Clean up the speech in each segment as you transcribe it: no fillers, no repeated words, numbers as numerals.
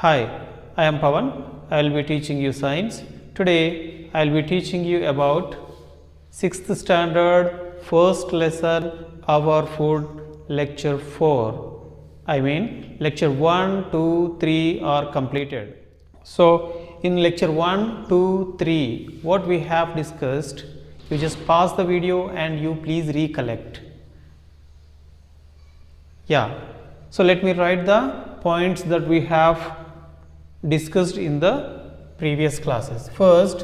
Hi, I am Pawan. I will be teaching you science. Today, I will be teaching you about 6th standard first lesson Our Food lecture 4. I mean lecture 1, 2, 3 are completed. So, in lecture 1, 2, 3, what we have discussed, you just pause the video and you please recollect. Yeah, so let me write the points that we have discussed in the previous classes. First,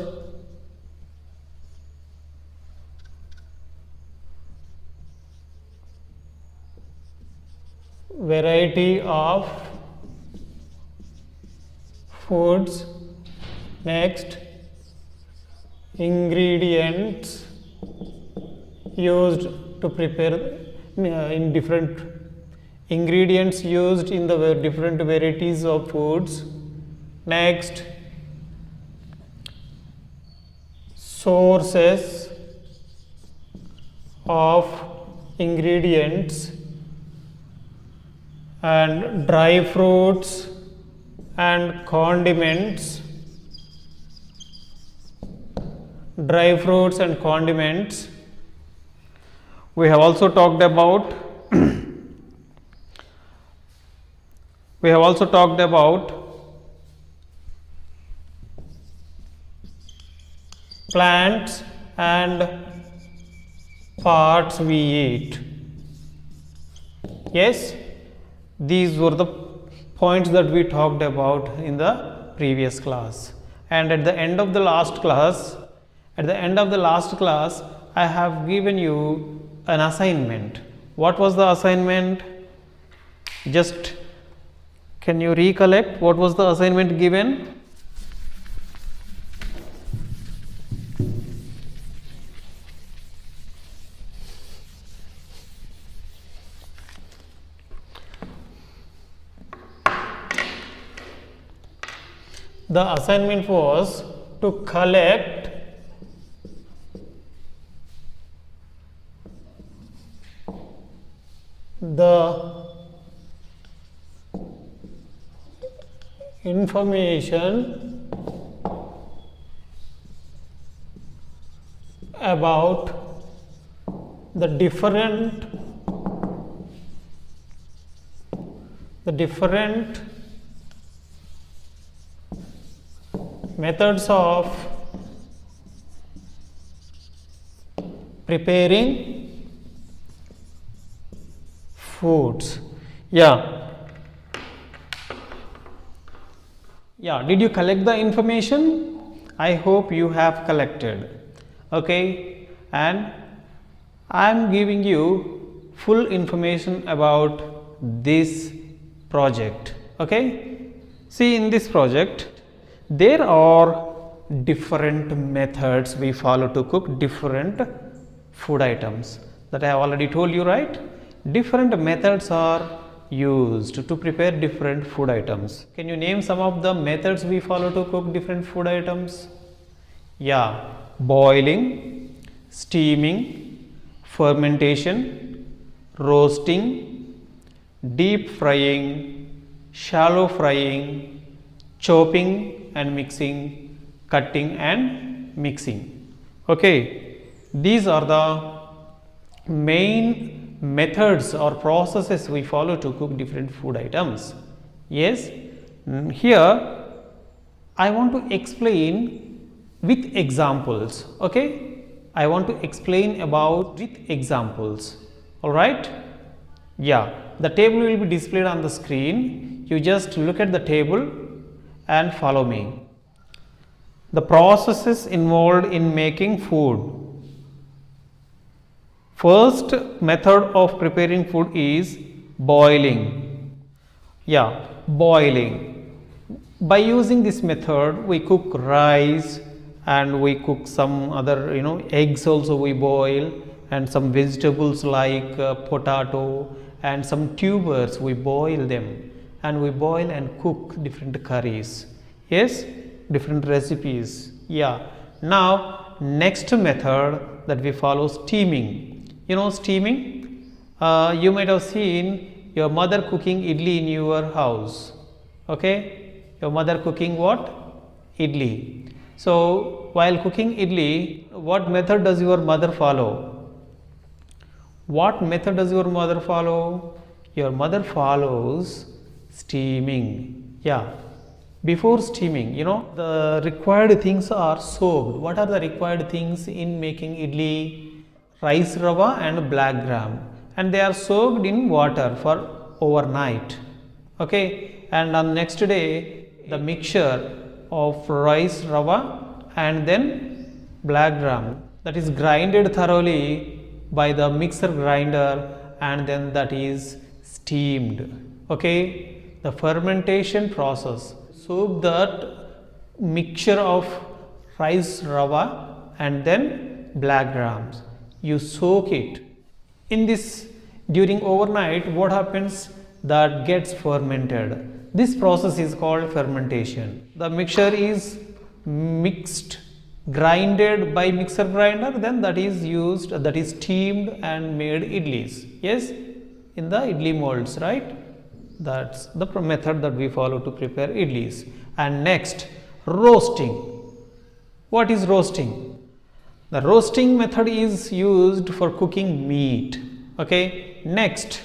variety of foods. Next, ingredients used to prepare in different ingredients used in the different varieties of foods. Next, sources of ingredients and dry fruits and condiments. Dry fruits and condiments. We have also talked about plants and parts we eat. Yes, these were the points that we talked about in the previous class. And at the end of the last class, I have given you an assignment. What was the assignment? Just can you recollect what was the assignment given? The assignment was to collect the information about the different methods of preparing foods. Yeah, did you collect the information? I hope you have collected. Okay, and I am giving you full information about this project. Okay, see, in this project there are different methods we follow to cook different food items. That I have already told you, right? Different methods are used to prepare different food items. Can you name some of the methods we follow to cook different food items? Yeah, boiling, steaming, fermentation, roasting, deep frying, shallow frying, chopping and mixing, cutting and mixing. Okay, these are the main methods or processes we follow to cook different food items. Yes, here I want to explain with examples. Okay, I want to explain about with examples. All right, yeah, the table will be displayed on the screen. You just look at the table and follow me. The processes involved in making food. First method of preparing food is boiling. Yeah, boiling. By using this method, we cook rice and we cook some other, eggs also we boil, and some vegetables like potato and some tubers we boil them, and we boil and cook different curries. Yes, different recipes. Yeah, now next method that we follow, steaming. Steaming, you might have seen your mother cooking idli in your house. Okay, Your mother cooking what? Idli. So while cooking idli, what method does your mother follow? What method does your mother follow? Your mother follows steaming. Yeah. Before steaming, the required things are soaked. What are the required things in making idli? Rice rava and black gram, and they are soaked in water for overnight. Okay, and on next day the mixture of rice rava and then black gram, that is grinded thoroughly by the mixer grinder, and then that is steamed. Okay, the fermentation process. Soak that mixture of rice rava and then black grams. You soak it. In this, during overnight, what happens? That gets fermented. This process is called fermentation. The mixture is mixed, grinded by mixer grinder, then that is used, that is steamed and made idlis. Yes, in the idli molds, right? That's the method that we follow to prepare idlis. And next, roasting. What is roasting? The roasting method is used for cooking meat. Okay. Next,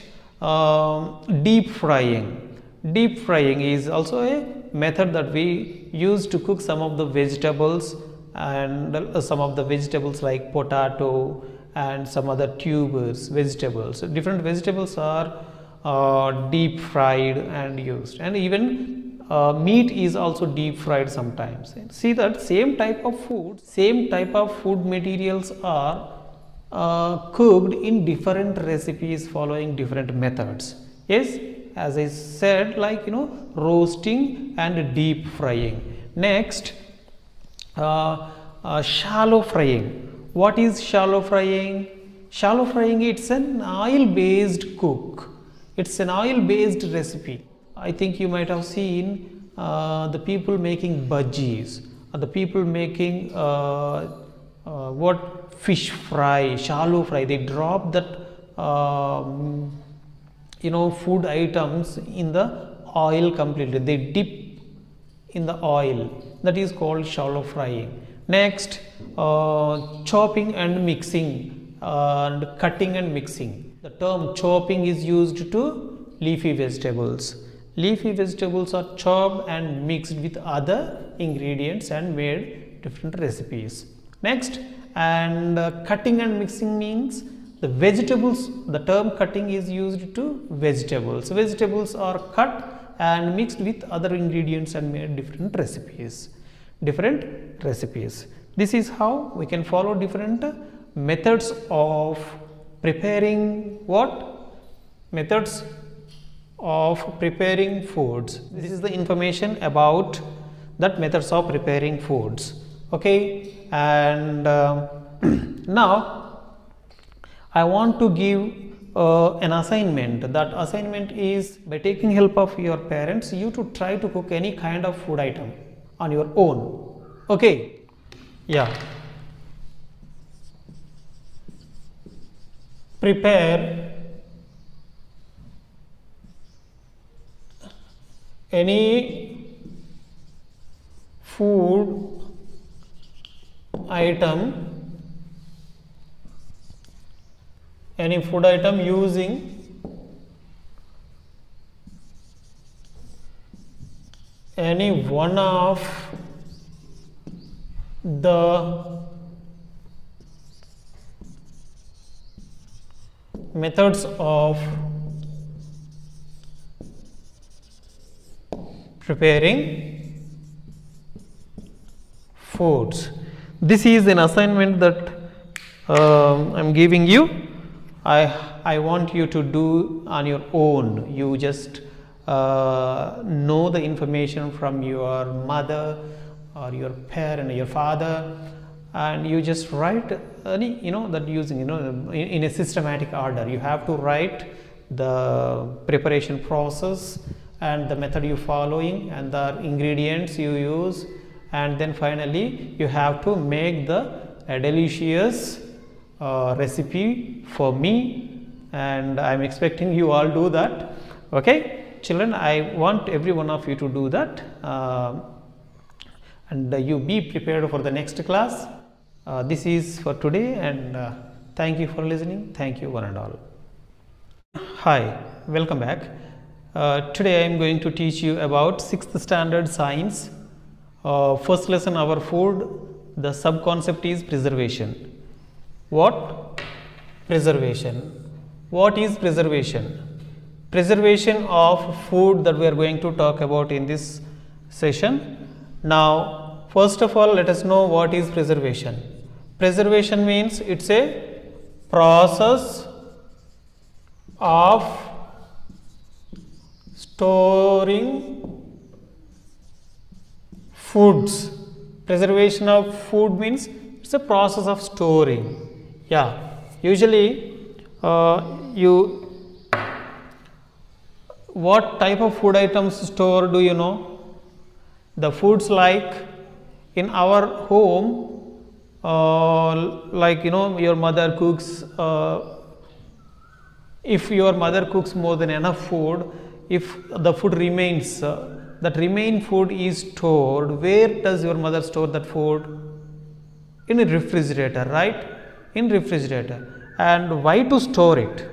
deep frying. Deep frying is also a method that we use to cook some of the vegetables, and some of the vegetables like potato and some other tubers vegetables. So different vegetables are deep fried and used, and even meat is also deep fried sometimes. See that same type of food materials are cooked in different recipes following different methods. Yes, as I said, like roasting and deep frying. Next, shallow frying. What is shallow frying? Shallow frying, it's an oil based cook. It's an oil based recipe. I think you might have seen the people making bhajis, or the people making fish fry, shallow fry. They drop that food items in the oil completely. They dip in the oil. That is called shallow frying. Next, chopping and mixing and cutting and mixing. The term chopping is used to leafy vegetables. Leafy vegetables are chopped and mixed with other ingredients and made different recipes. Next, and cutting and mixing means the vegetables, the term cutting is used to vegetables. Vegetables are cut and mixed with other ingredients and made different recipes. This is how we can follow different methods of preparing methods of preparing foods. This is the information about that methods of preparing foods. Okay, and now I want to give an assignment. That assignment is, by taking help of your parents, you to try to cook any kind of food item on your own. Okay, yeah. Prepare any food item using any one of the methods of preparing foods. This is an assignment that I am giving you. I want you to do on your own. You just know the information from your mother or your parent, your father, and you just write any, that using, in a systematic order. You have to write the preparation process and the method you following and the ingredients you use, and then finally you have to make the delicious recipe for me, and I am expecting you all do that. Okay, children, I want every one of you to do that, and you be prepared for the next class. This is for today, and thank you for listening. Thank you one and all. Hi, welcome back. Today I am going to teach you about 6th standard science. First lesson, our food. The sub concept is preservation. What? Preservation. What is preservation? Preservation of food that we are going to talk about in this session. Now, first of all, let us know what is preservation. Preservation means it's a process of storing foods. Preservation of food means it's a process of storing. Yeah, usually what type of food items store, do you know? The foods like in our home, like your mother cooks. If your mother cooks more than enough food, if the food remains, that remain food is stored. Where does your mother store that food? In a refrigerator, right? In refrigerator. And why to store it?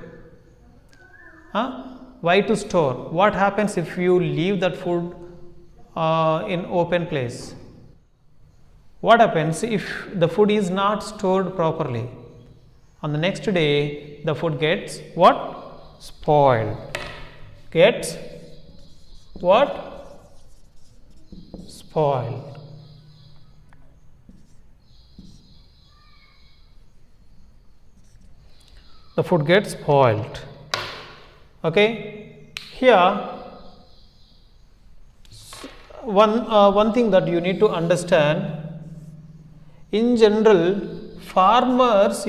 Why to store? What happens if you leave that food in open place? What happens if the food is not stored properly? On the next day, the food gets what? Spoiled. Gets what? Spoiled. The food gets spoiled. Okay, here one thing that you need to understand. In general, farmers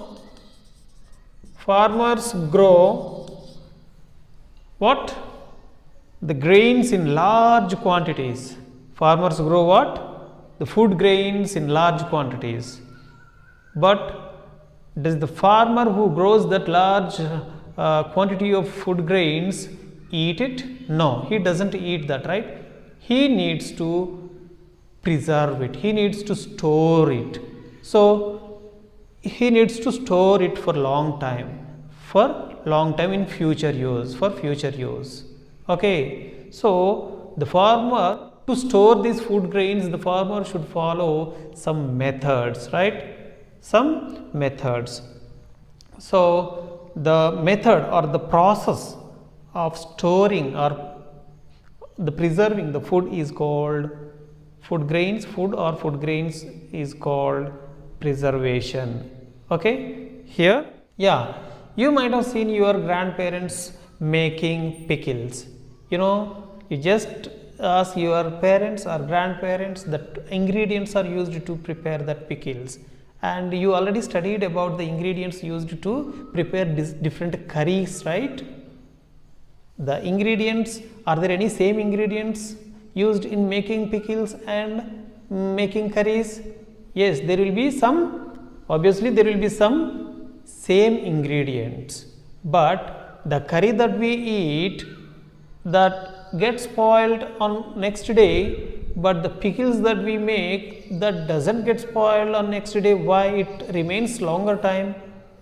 grow what? The grains in large quantities. Farmers grow what? The food grains in large quantities. But does the farmer who grows that large quantity of food grains eat it? No, he doesn't eat that, right? He needs to preserve it. He needs to store it. So he needs to store it for long time in future use, for future use. Okay, so the farmer, to store these food grains, the farmer should follow some methods, right? Some methods. So the method or the process of storing or the preserving the food is called food grains is called preservation. Okay, here, yeah, you might have seen your grandparents making pickles. You just ask your parents or grandparents that ingredients are used to prepare that pickles, and you already studied about the ingredients used to prepare different curries, right? The ingredients, are there any same ingredients used in making pickles and making curries? Yes, there will be some, obviously there will be some same ingredients, but the curry that we eat, that gets spoiled on next day, but the pickles that we make, that doesn't get spoiled on next day. Why? It remains longer time.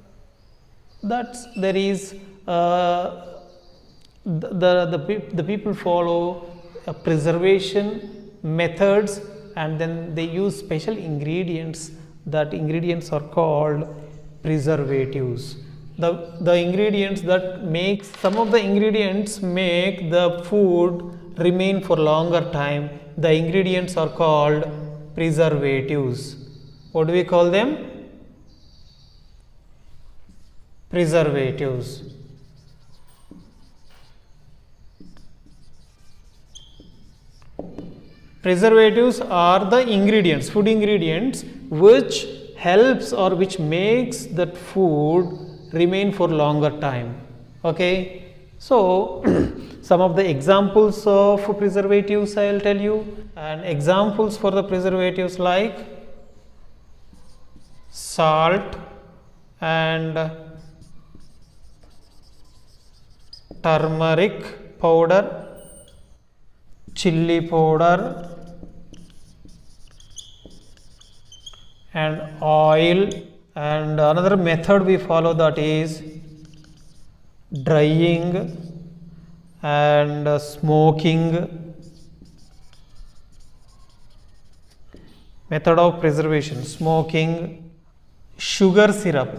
There is the people follow preservation methods, and then they use special ingredients. That ingredients are called preservatives. The ingredients that make, some of the ingredients make the food remain for longer time. The ingredients are called preservatives. What do we call them? Preservatives. Preservatives are the ingredients, food ingredients, which helps or which makes that food remain for longer time. Okay, so some of the examples of preservatives I will tell you, and examples for the preservatives like salt and turmeric powder, chili powder, and oil. And another method we follow, that is drying and smoking. Method of preservation: smoking, sugar syrup,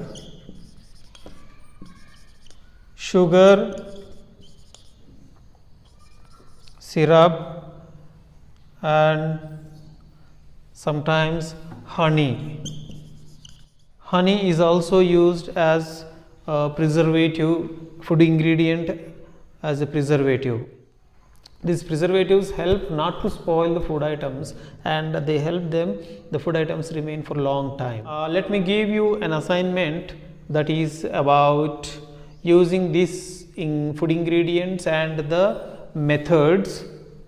and sometimes honey. Honey is also used as a preservative, food ingredient as a preservative. These preservatives help not to spoil the food items, and they help the food items remain for a long time. Let me give you an assignment that is about using these food ingredients and the methods,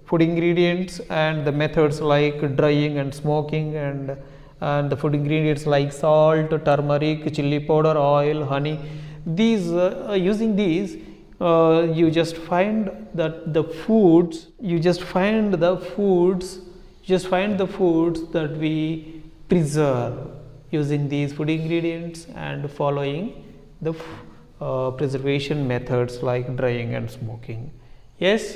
like drying and smoking, and the food ingredients like salt, turmeric, chili powder, oil, honey. These using these, you just find that the foods that we preserve using these food ingredients and following the preservation methods like drying and smoking. Yes,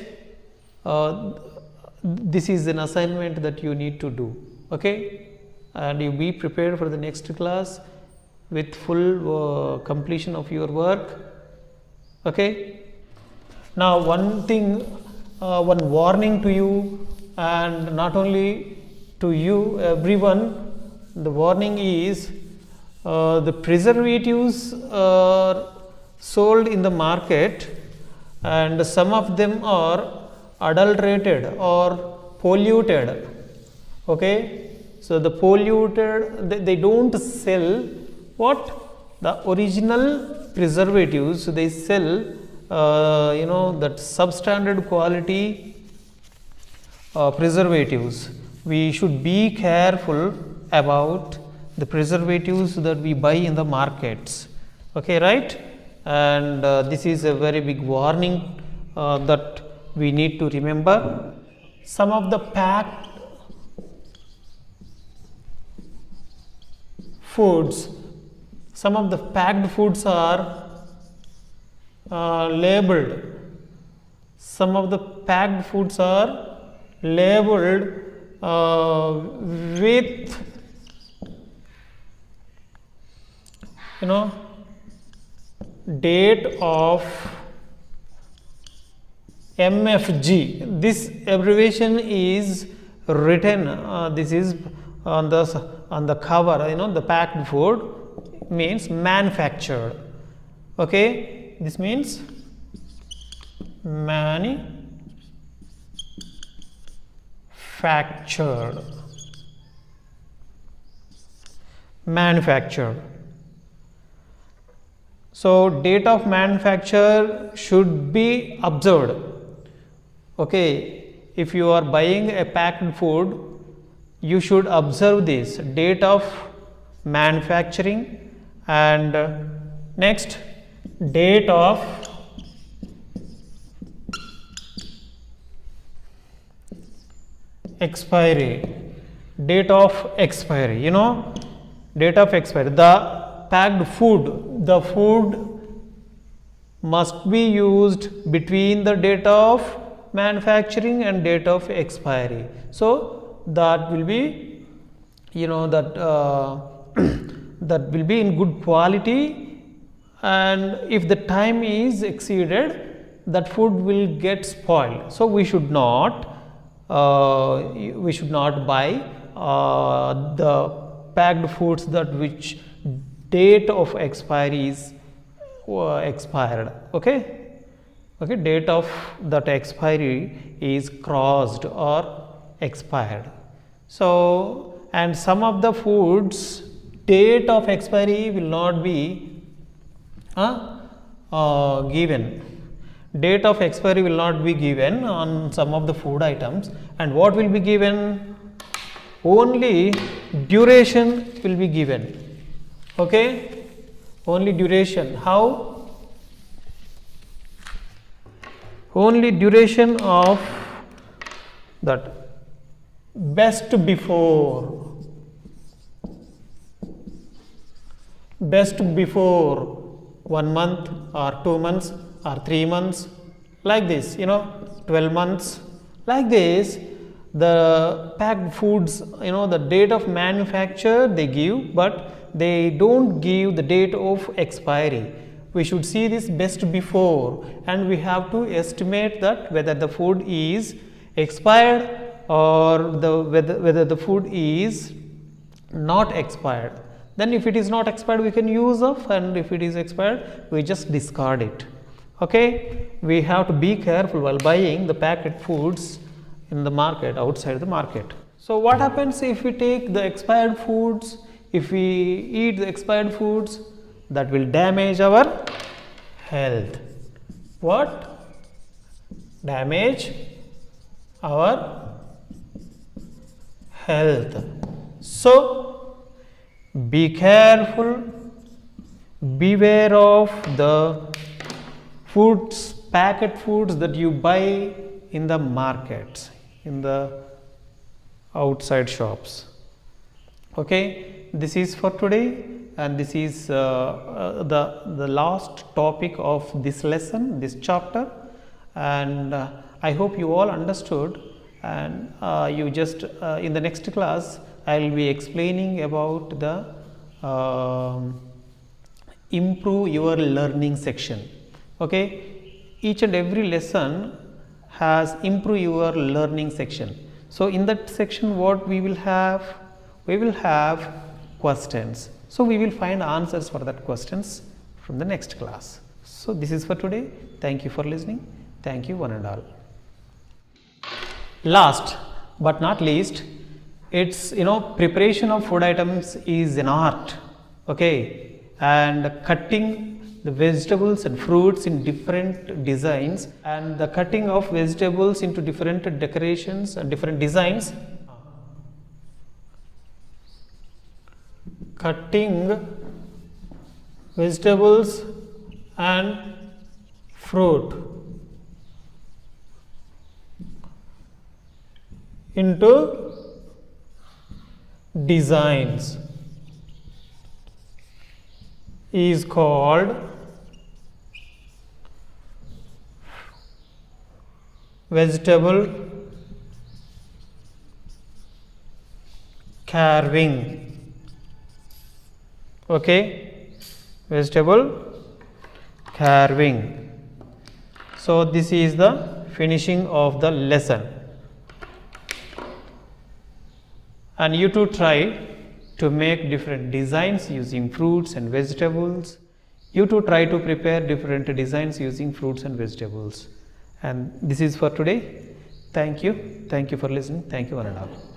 this is an assignment that you need to do. Okay, and you be prepared for the next class with full completion of your work. Okay, now one thing, one warning to you, and not only to you, everyone. The warning is the preservatives are sold in the market, and some of them are adulterated or polluted. Okay, so the polluted, they don't sell what the original preservatives. They sell that substandard quality preservatives. We should be careful about the preservatives that we buy in the markets. Okay, right? And this is a very big warning that we need to remember. Some of the packed foods are labeled. Some of the packed foods are labeled with date of MFG. This abbreviation is written. This is on the cover. The packed food means manufactured. Okay, this means manufactured. So date of manufacture should be observed. Okay, if you are buying a packed food, you should observe this date of manufacturing, and next date of expiry. Date of expiry, date of expiry. The packed food, the food must be used between the date of manufacturing and date of expiry. So that will be, that will be in good quality, and if the time is exceeded, that food will get spoiled. So we should not buy the packed foods that which date of expiry is expired. Okay, date of that expiry is crossed or expired. So, and some of the foods date of expiry will not be given. Date of expiry will not be given on some of the food items, and what will be given? Only duration will be given. Okay, only duration. How? only duration of that best before 1 month or 2 months or 3 months, like this, 12 months, like this. The packed foods, the date of manufacture they give, but they don't give the date of expiry. We should see this best before, and we have to estimate that whether the food is expired or whether the food is not expired. Then if it is not expired, we can use of, and if it is expired, we just discard it. Okay, we have to be careful while buying the packed foods in the market, outside the market. So what happens if we take the expired foods? If we eat the expired foods, that will damage our health. What? Damage our health. So be careful, beware of the foods, packet foods that you buy in the markets, in the outside shops. Okay, this is for today, and this is the last topic of this lesson, this chapter, and I hope you all understood. And you just in the next class I will be explaining about the improve your learning section. Okay, each and every lesson has improve your learning section. So in that section, what we will have? We will have questions. So we will find answers for that questions from the next class. So this is for today. Thank you for listening. Thank you one and all. Last but not least, it's preparation of food items is an art. Okay, and cutting the vegetables and fruits in different designs, and the cutting of vegetables into different decorations and different designs. Cutting vegetables and fruit into designs is called vegetable carving. Okay, vegetable carving. So this is the finishing of the lesson, and you too try to make different designs using fruits and vegetables. You too try to prepare different designs using fruits and vegetables. And this is for today. Thank you for listening. Thank you one and all.